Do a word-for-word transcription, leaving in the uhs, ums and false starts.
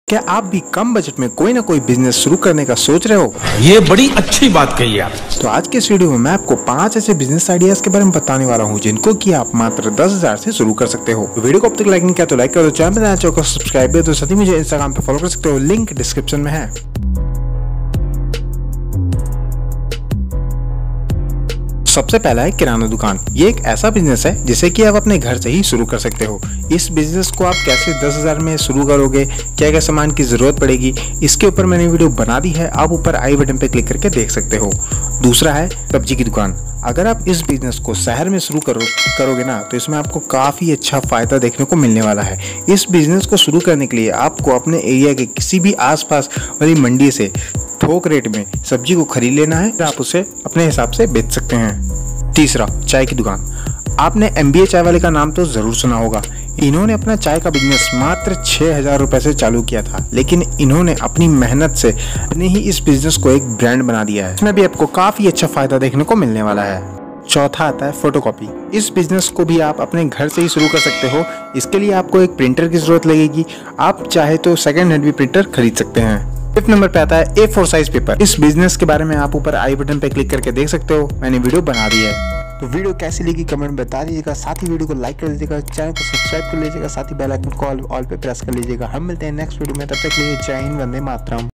क्या आप भी कम बजट में कोई ना कोई बिजनेस शुरू करने का सोच रहे हो? ये बड़ी अच्छी बात कही आप। तो आज के इस वीडियो में मैं आपको पांच ऐसे बिजनेस आइडियाज के बारे में बताने वाला हूँ जिनको कि आप मात्र दस हजार से शुरू कर सकते हो। वीडियो को अब तक लाइक नहीं किया तो लाइक कर दो, चैनल पर नया को सब्सक्राइब कर दो, साथ ही मुझे इंस्टाग्राम पे फॉलो कर सकते हो, लिंक डिस्क्रिप्शन में है। सबसे पहला है किराना दुकान। ये एक ऐसा बिजनेस है जिसे कि आप अपने घर से ही शुरू कर सकते हो। इस बिजनेस को आप कैसे दस हजार में शुरू करोगे, क्या क्या सामान की जरूरत पड़ेगी, इसके ऊपर मैंने वीडियो बना दी है, आप ऊपर आई बटन पे क्लिक करके देख सकते हो। दूसरा है सब्जी की दुकान। अगर आप इस बिजनेस को शहर में शुरू करो करोगे ना तो इसमें आपको काफ़ी अच्छा फायदा देखने को मिलने वाला है। इस बिजनेस को शुरू करने के लिए आपको अपने एरिया के किसी भी आसपास वाली मंडी से थोक रेट में सब्जी को खरीद लेना है, आप उसे अपने हिसाब से बेच सकते हैं। तीसरा, चाय की दुकान। आपने एम बी ए चाय वाले का नाम तो जरूर सुना होगा। इन्होंने अपना चाय का बिजनेस मात्र छह हजार रुपए से चालू किया था, लेकिन इन्होंने अपनी मेहनत से अपने ही इस बिजनेस को एक ब्रांड बना दिया है। इसमें भी आपको काफी अच्छा फायदा देखने को मिलने वाला है। चौथा आता है फोटोकॉपी। इस बिजनेस को भी आप अपने घर से ही शुरू कर सकते हो। इसके लिए आपको एक प्रिंटर की जरूरत लगेगी। आप चाहे तो सेकेंड हैंड भी प्रिंटर खरीद सकते हैं। फिफ्थ नंबर पे आता है ए फोर साइज पेपर। इस बिजनेस के बारे में आप ऊपर आई बटन पे क्लिक करके देख सकते हो, मैंने वीडियो बना दी है। तो वीडियो कैसी लगी कमेंट में बता दीजिएगा, साथ ही वीडियो को लाइक कर दीजिएगा, चैनल को सब्सक्राइब कर लीजिएगा, साथ ही बेल आइकन को ऑल पे प्रेस कर लीजिएगा। हम मिलते हैं नेक्स्ट वीडियो में, तब तक के लिए जय हिंद, वंदे मातरम।